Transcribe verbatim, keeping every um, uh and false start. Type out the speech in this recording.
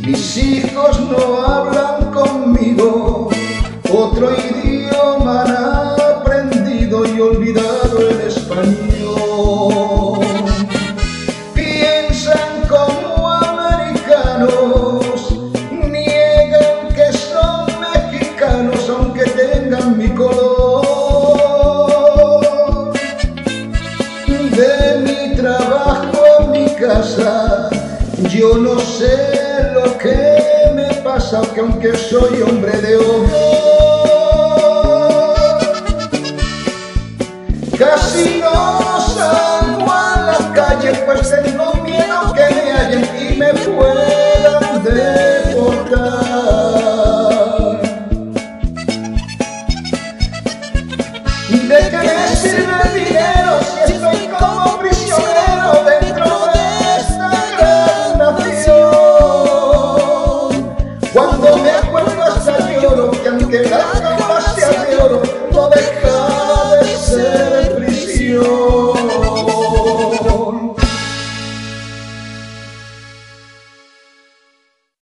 Mis hijos no hablan conmigo, otro idioma han aprendido y olvidado el español. Piensan como americanos, niegan que son mexicanos aunque tengan mi color. De mi trabajo a mi casa, yo no sé lo que me pasa, que aunque soy hombre de hogar, casi no salgo a la calle, pues tengo miedo que me hallen y me puedan deportar. ¿De qué me sirve el dinero si estoy como prisionero dentro de esta gran nación? Cuando me acuerdo hasta lloro, que aunque la